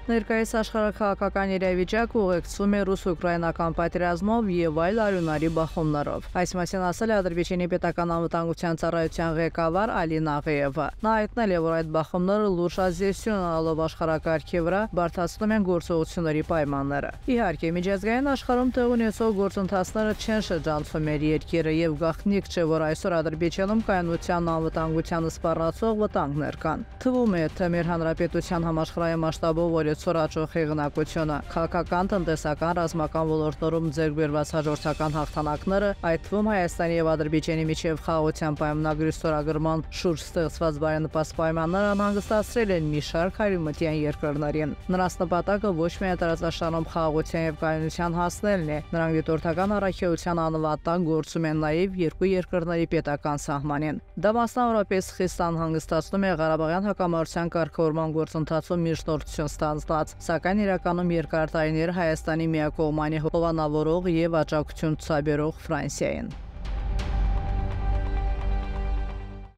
Ներկայիս աշխարհաքաղաքական իրավիճակը ուղեկցվում է ռուս-ուկրաինական պատերազմով եւ այլ արյունարի բախումներով։ Այս մասին ասել է Ադրբեջանի պետական անվտանգության ծառայության ղեկավար Ալի Նաղիևը։ Նա հայտնել է, որ այդ բախումները լուրջ ազդեցություն ունենալով աշխարհակարգի վրա բարդացնում են գործողությունների պայմանները։ Իհարկե, միջազգային աշխարհում տեղ ունեցող գործընթացները չեն շրջանցում մեր երկիրը եւ գաղտնիք չէ, որ այսօր Ադրբեջանում կայունության անվտանգությանը սպառնացող վտանգներ կան։ Թվում է, թե մեր հանրապետության համաշխարհային մասշտաբով օրեցօր աճող հեղինակությունը, քաղաքական, տնտեսական, ռազմական ոլորտներում ձեռք բերված հաջորդական հաղթանակները, այդ թվում Հայաստանի եւ Ադրբեջանի միջև խաղաղության պայմանագրի ստորագրման շուրջ ստեղծված բարենպաստ պայմանները անհանգստացրել են մի շարք արևմտյան երկրներին։ Նրանց նպատակը ոչ միայն տարածաշրջանում խաղաղության եւ կայունության հասնելն է, նրանք դիտորդական առաքելության անվտանգ գործում են նաեւ երկու երկրների պետական սահմանին։ Դա մասնավորապես խիստ անհանգստացնում է Ղարաբաղյան հակամարտության կարգավորման գործընթացում միջնորդություն ստանձնած, սակայն իրականում երկար տարիներ Հայաստանի միակողմանի հովանավորող եւ աջակցություն ցուցաբերող Ֆրանսիային։